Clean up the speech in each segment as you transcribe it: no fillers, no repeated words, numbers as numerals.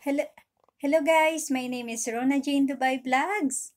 Hello, hello guys. My name is Rona Jane Dubai Vlogs.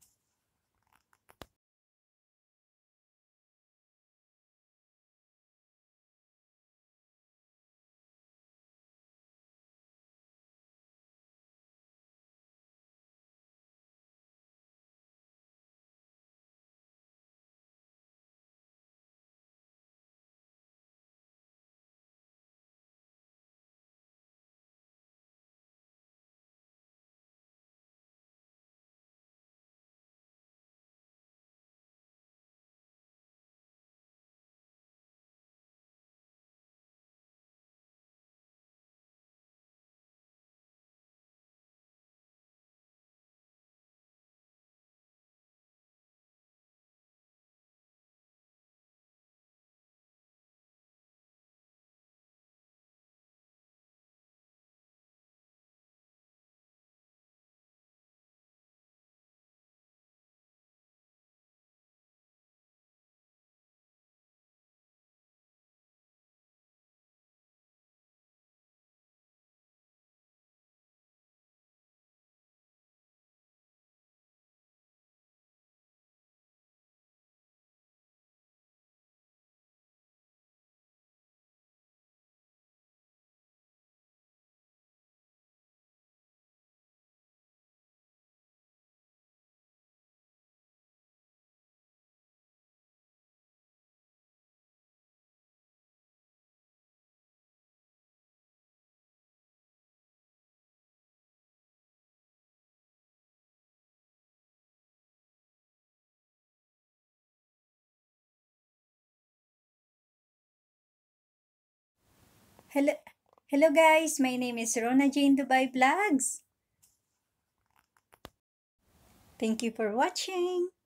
Hello, hello guys. My name is Rona Jane Dubai Vlogs. Thank you for watching.